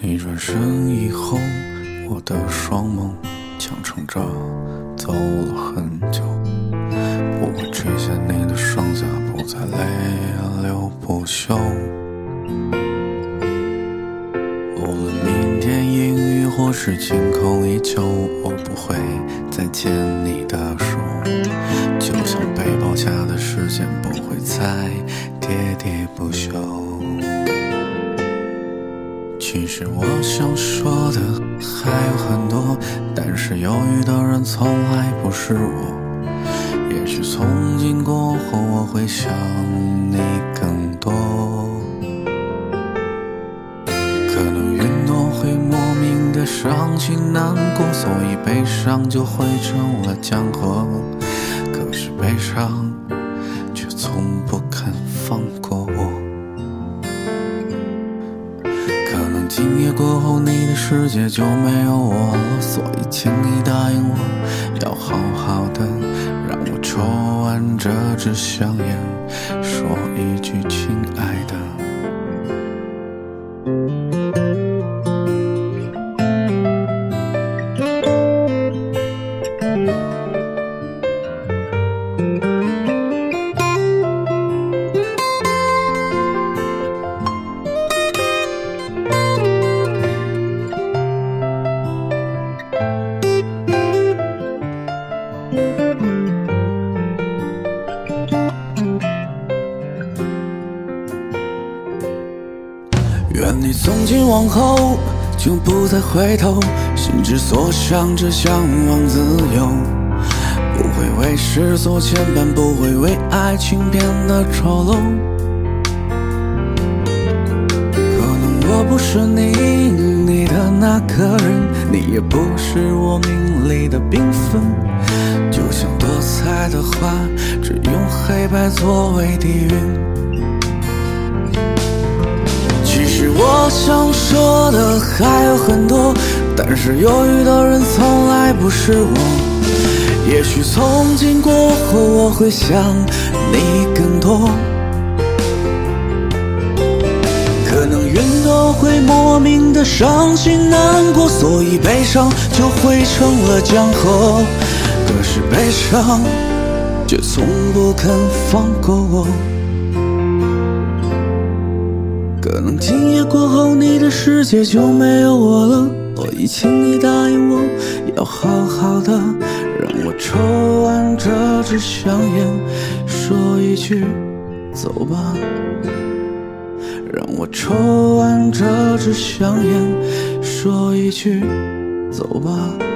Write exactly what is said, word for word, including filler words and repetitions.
你转身以后，我的双眸强撑着走了很久，不会垂下你的双颊，不再泪流不休。无论明天阴雨或是晴空依旧，我不会再牵你的手，就像被包夹的时间不会再喋喋不休。其实我想说的还有很多，但是犹豫的人从来不是我。也许从今过后我会想你更多，可能云朵会莫名的伤心难过，所以悲伤就会成了江河。可是悲伤却从不肯放过我。可能今夜过后你的世界就没有我了，所以请你答应我，要好好的让我抽完这支香烟，说一句亲爱的。愿你从今往后就不再回头，心之所向只向往自由，不会为世所牵绊，不会为爱情变得丑陋。可能我不是你你的那个人，你也不是我命里的缤纷，就像多彩的花，只用黑白作为底蕴。其实我想说的还有很多，但是犹豫的人从来不是我。也许从今过后我会想你更多，可能云朵会莫名的伤心难过，所以悲伤就会成了江河。可是悲伤却从不肯放过我。可能今夜过后你的世界就没有我了，所以请你答应我，要好好的让我抽完这支香烟，说一句走吧。让我抽完这支香烟，说一句走吧。